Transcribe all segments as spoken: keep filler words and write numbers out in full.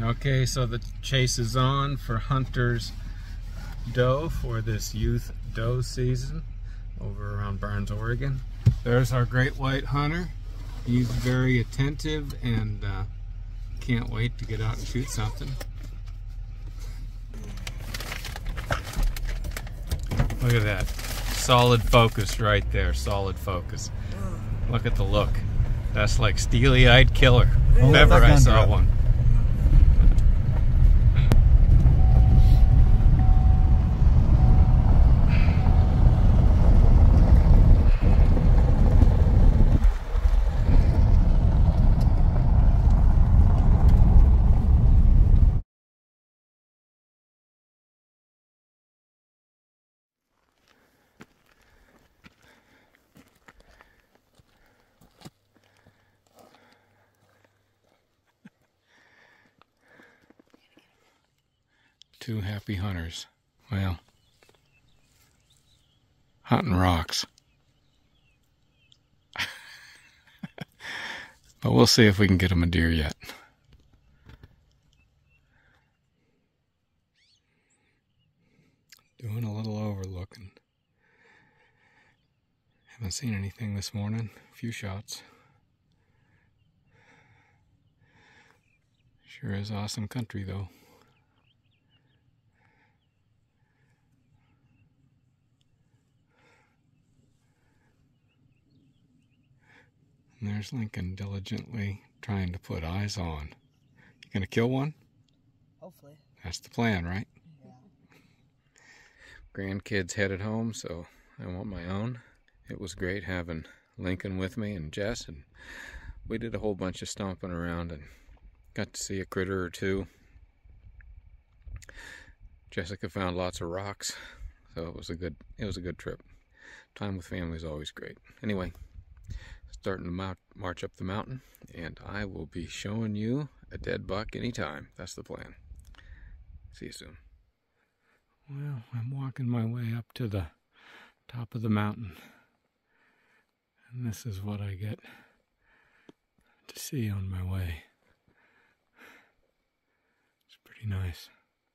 Okay, so the chase is on for Hunter's doe for this youth doe season over around Barnes, Oregon. There's our great white hunter. He's very attentive and uh, can't wait to get out and shoot something. Look at that. Solid focus right there. Solid focus. Look at the look. That's like steely-eyed killer. If ever I saw one. Two happy hunters. Well, hunting rocks. But we'll see if we can get them a deer yet. Doing a little overlooking. Haven't seen anything this morning. A few shots. Sure is awesome country though. And there's Lincoln diligently trying to put eyes on. You gonna kill one? Hopefully. That's the plan, right? Yeah. Grandkids headed home, so I want my own. It was great having Lincoln with me and Jess, and we did a whole bunch of stomping around and got to see a critter or two. Jessica found lots of rocks, so it was a good it was a good trip. Time with family is always great. Anyway, starting to mount, march up the mountain, and I will be showing you a dead buck anytime. That's the plan. See you soon. Well, I'm walking my way up to the top of the mountain, and this is what I get to see on my way. It's pretty nice.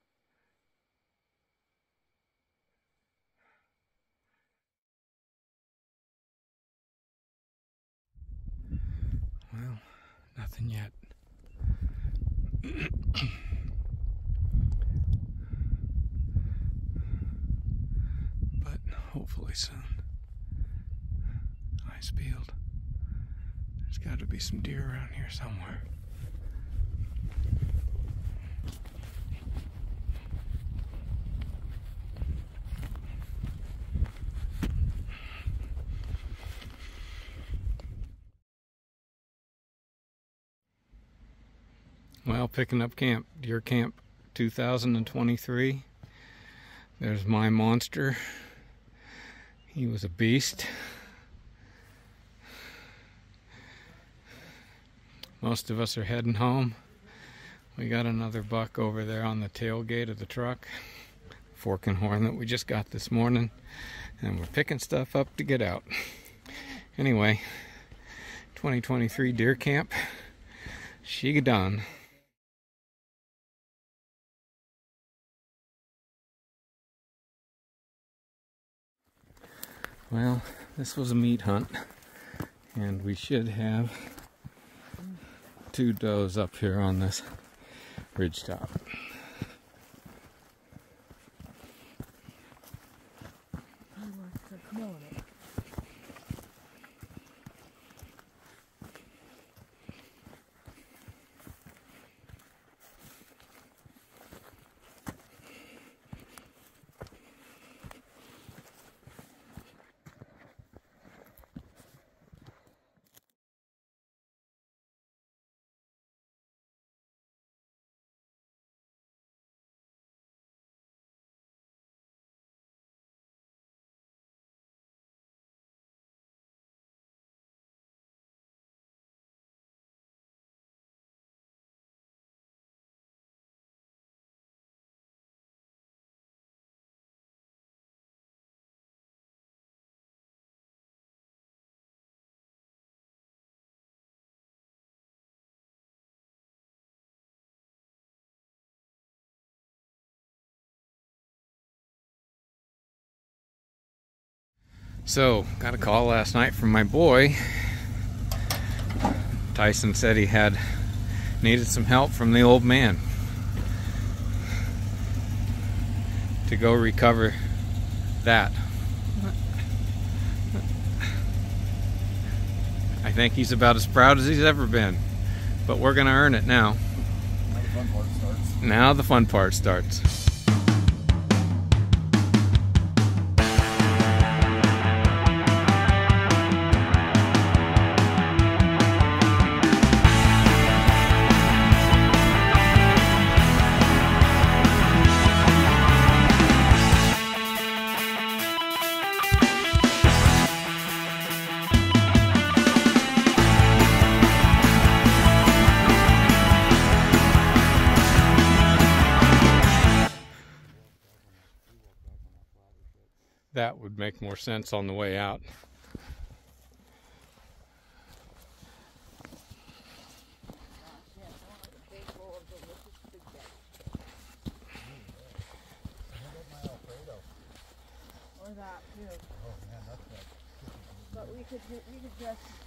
Well, nothing yet. But hopefully soon. Eyes peeled. There's got to be some deer around here somewhere. Well, picking up camp, Deer Camp two thousand twenty-three. There's my monster. He was a beast. Most of us are heading home. We got another buck over there on the tailgate of the truck. Fork and horn that we just got this morning. And we're picking stuff up to get out. Anyway, twenty twenty-three Deer Camp. She done. Well, this was a meat hunt, and we should have two does up here on this ridgetop. Come on. So, got a call last night from my boy. Tyson said he had needed some help from the old man to go recover that. I think he's about as proud as he's ever been, but we're gonna earn it now. Now the fun part starts. Now the fun part starts. That would make more sense on the way out. Or that too. Oh man, that's like. But we could we could just